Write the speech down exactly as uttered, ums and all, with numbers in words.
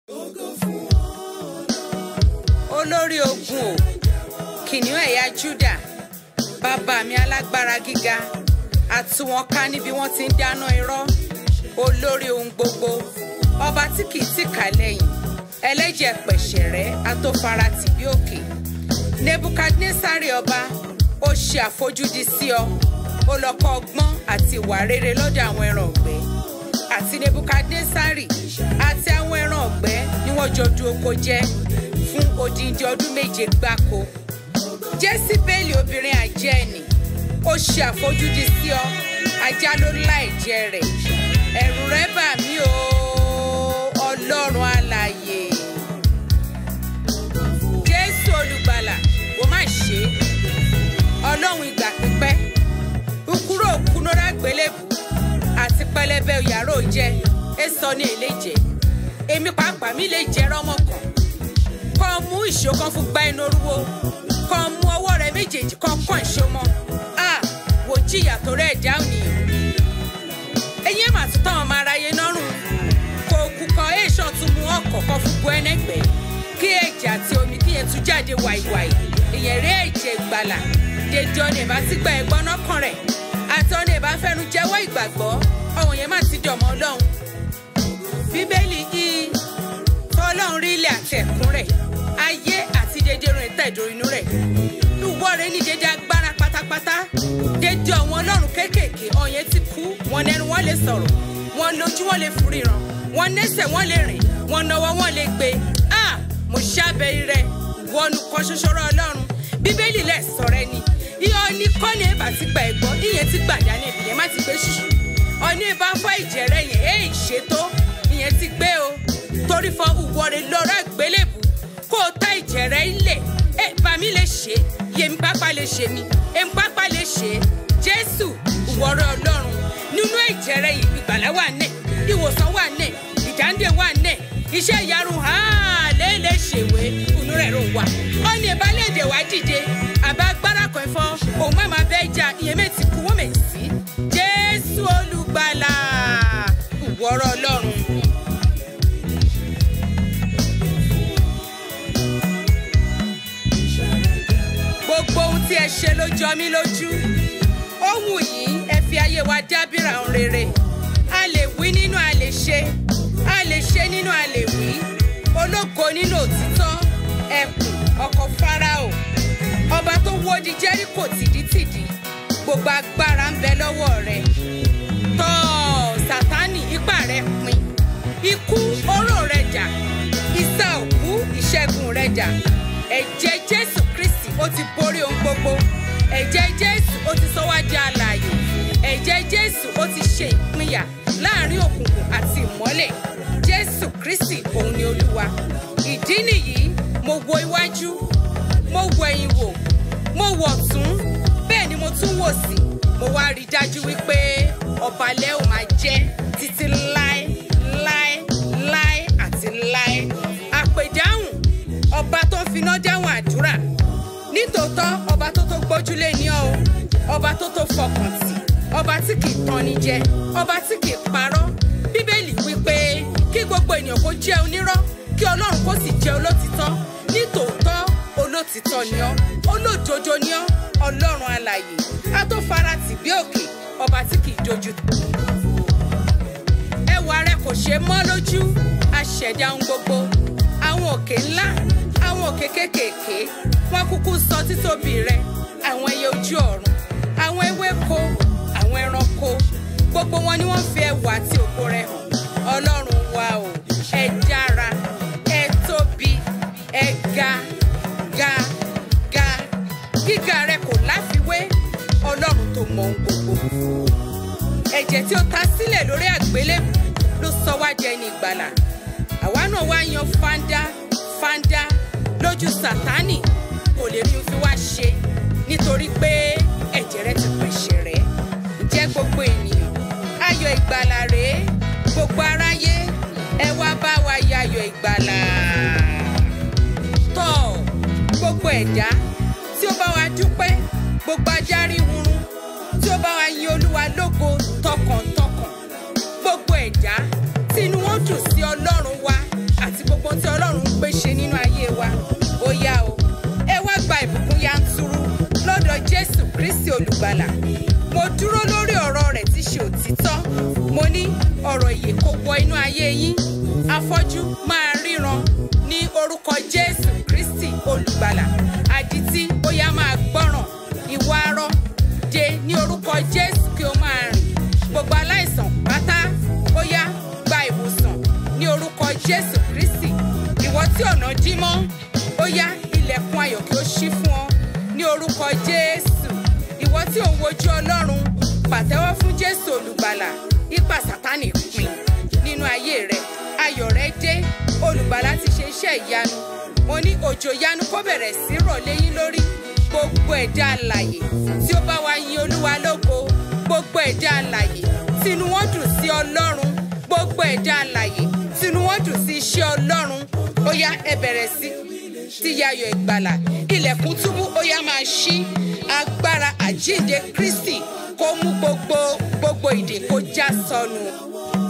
olórí ogun o kìnìún ẹ̀yà Júdà bàbá mi alágbára gíga àtúwọn ká níbi wọ́n ti ń dáná irọ́ olórí ohun gbogbo ọba tí kìí tìkà lẹ́yìn ẹlẹ́jẹ̀ pẹ̀ṣẹ̀rẹ́ atófaratì bí òkè Nebukadnesari ọba ó ṣe àfojúdi sí ọ ó lọ kọ́ ọgbọ́n àti ìwà rere lọ́dọ̀ àwọn ẹran ọ̀gbẹ́ àti Nebukadnesari àti àwọn ẹran ọ̀gbẹ́ ni wọ́n jọ du oko jẹ fún odindi ọdún méje gbáko. Jésíbélì obìnrin àjẹ́ni ó ṣe àfojúdi sí ọ ajá ló lá ẹ̀jẹ̀ rẹ̀ ẹ̀rù rẹ̀ bà mí o Ọlọ́run alààyè Jésù olùgbàlà ó má ṣe Ọlọ́run ìgbà pípẹ́ ukúrò òkúnọ́rá gbélébù àti pẹlẹbẹ yàrá òjẹ èso ní èléjẹ èmi pàápàá mi lè jẹ rọmọ kan kọ́ mú ìṣó kan fún gbá inú orúwo kọ́ mú ọwọ́ rẹ méjèèjì kan kàn ìṣó mọ́ a wò jìyà tó rẹ̀ dá ònìyàn eyín ẹ̀ mà tún táwọn ọmọ aráyé nọ́rùn kò kú kan èèṣọ́ tún mú ọkọ̀ kan fún bu ẹnẹgbẹ́ kí ẹ̀jẹ̀ àti omi kí yẹn tún jáde wàìwàì ìyẹn rí ẹ̀jẹ̀ ìgbàlà dédé ọ̀nà ìbá ti gba ẹ̀gbọ́n náà kan rẹ̀ àti ọ̀nà ìbá fẹ́nu jẹ́wọ́ ìgbàgbọ́ ọ̀hún yẹn má ti dọ̀mọ́ Ọlọ́run Bíbélì yìí Ọlọ́run rí ilẹ̀ àti ẹ̀kún rẹ̀ ayé àti dédé rún ìta ìdòrò inú rẹ̀ ìwọ rẹ̀ ní dédé agbára pátápátá dédé ọ̀wọ́n Ọlọ́run kéékèèké ọ̀yẹ́ ti kú wọn nẹnu wọn lè sọ̀rọ̀ wọn lójú wọn lè fúríran wọn nẹ́sẹ̀ wọn lè rìn wọn nọwọ́ wọn lè gbé ah mo ṣàbẹ̀rí rẹ̀ wọnú kan ṣoṣoro Ọlọ́run Bíbélì lẹ̀ sọ̀rọ̀ ẹni ìyọ ní kọ́ni ẹ̀bà ti gba ẹ̀gbọ́n ìyẹn ti gbàdá ní ìbìyẹn má ti gbé ṣùṣù ọ̀ní ìbá fọ́ ìjẹ́rẹ́ yẹn èyí ṣètò ìyẹn ti gbé o torí fọ ìwọ́re lọ́rọ̀ àgbélébù kó o ta ìjẹ́rẹ́ ilẹ̀ ẹ̀ bá mi lè ṣe yèmí pápá lè ṣe mi èmi pápá lè ṣe Jésù ìwọ́re Ọlọ́run nínú ìjẹ́rẹ́ yìí ìgbàlà wà nẹ̀ ìwòsàn wà nẹ̀ ìdáǹdè wà nẹ̀ iṣẹ́ ìyanu hàn lè ṣèwé inú rẹ̀ ló wà ọ̀ní ìbálẹ̀dẹ̀ wá dìde àbá agbára kan fọ́ òun má máa bẹ́ jà ìyẹn mẹ́tì kú wọ́n mẹ́tì sí Jésù olùgbàlà ìwọ́rọ̀ Ọlọ́run. Gbogbo ohun tí ẹ ṣe ló jọ mí lójú ó wù yín ẹ fi ayé wa dábìrà ohun rere a lè wí nínú a lè ṣe a lè ṣe nínú a lè wí ológo nínú òtítọ́ ẹkùn ọkọ̀ Fáráò ọba tó wó di Jẹ́ríkò tìdítìdí gbogbo agbára ń bẹ lọ́wọ́ rẹ̀ tọ́ Sátánì ipá rẹ̀ pin ikú oró rẹ̀ jà ìsà òkú ìṣẹ́gun rẹ̀ jà ẹ̀jẹ̀ Jésù Kristi ó ti borí ohun gbogbo ẹ̀jẹ̀ Jésù ó ti sọ wá di alààyè ẹ̀jẹ̀ Jésù ó ti ṣe ìpínyà láàrin òkùnkùn àti ìmọ́lẹ̀ Jésù Kristi òun ni Olúwa ìdí nìyí mo wo iwájú mo wo ẹ̀yìn wò mo wò ọ̀tún bẹ́ẹ̀ ni mo tún wò sí mo wá rí dájú wípé ọba lẹ́ ò máa jẹ́ títí láé láé láé àti láé àpèdáhùn ọba tó ń finá dáhùn àdúrà nítòótọ́ ọba tó tó gbójúlé ní ọ ọba tó tó fọkàn tì ọba tí kì í tàn ní jẹ ọba tí kì í parọ́ Bíbélì wípé kí gbogbo ènìyàn kó jẹ́ onírọ́ kí Ọlọ́run kó sì jẹ́ olótìtọ́ nítòótọ́ olótìtọ́ ni ọ́ olódodo ni ọ́ Ọlọ́run alààyè atófaratì bí òkè ọba tí kì í dojú ẹwà rẹ̀ kò ṣe mọ́ lójú aṣẹ̀dá ohun gbogbo àwọn òkè ńlá àwọn òkè kéékèèké wọ́n kúkú sọ títóbi rẹ̀ àwọn ẹyẹ ojú ọ̀run àwọn ewéko àwọn ẹranko gbogbo wọn ni wọ́n fi ẹwà àti ògo rẹ̀ hàn Ọlọ́run wa o ẹ dára ẹ tóbi ẹ ga ga ga gíga rẹ̀ kò láfiwé Ọlọ́run tó mọ ohun gbogbo ẹ̀jẹ̀ tí ó ta sílẹ̀ lórí àgbélébù ló sọ wá di ẹni ìgbàlà àwa náà wá yan fáńdá fáńdá lójú Sátánì kò lè rí fi wá ṣe nítorí pé ẹ̀jẹ̀ rẹ̀ ti pèsè rẹ̀ jẹ́ gbogbo ènìyàn ayọ̀ ìgbàlà rèé gbogbo aráyé ẹ wá bá wa yayọ̀ ìgbàlà tọ́ gbogbo ẹ̀dá tí ó bá wa dúpẹ́ gbogbo ajárí wúrún tí ó bá wa yin Olúwa lógo tọkàntọkàn gbogbo ẹ̀dá tí inú wọn dùn sí Ọlọ́run wa àti gbogbo olùgbàlà. Mo dúró lórí ọ̀rọ̀ rẹ̀ tí ṣe òtítọ́. Mo ní ọ̀rọ̀ ìyè kó wọ inú ayé yín. Afọ́jú máa ríran ní orúkọ Jésù Kristi olùgbàlà. Àdítí ó yá máa gbọ́ràn. Ìwà arọ dé ní orúkọ Jésù kí o máa rìn. Gbogbo aláìsàn pátá ó yá gba ìwòsàn ní orúkọ Jésù Kristi. Ìwọ tí ọ̀nà dí mọ́ ó yá ilẹ̀kùn ayọ̀ kí ó ṣí fún ọ ní orúkọ Jésù. Ìwọ tí ò ń wojú Ọlọ́run pàtẹ́wọ́ fún Jésù olùgbàlà. Ipa Sátánì pin nínú ayé rẹ. Ayọ̀ rẹ dé. Olùgbàlà ti ṣe iṣẹ́ ìyanu. Mo ní òjò ìyanu kó bẹ̀rẹ̀ sí rọ̀ léyín lórí. Gbogbo ẹ̀dá alààyè tí ó bá wá yin Olúwa lógo. Gbogbo ẹ̀dá alààyè tínú wọn dùn sí Ọlọ́run. Gbogbo ẹ̀dá alààyè tínú wọn dùn sí iṣẹ́ Ọlọ́run. Ó yá ẹ bẹ̀rẹ̀ sí ti yayọ̀ ìgbàlà. Ilẹ̀kùn túbú ó yá máa ṣí. Agbára àjíǹde Kristi kó mú gbogbo gbogbo ìdè kó já sọnù.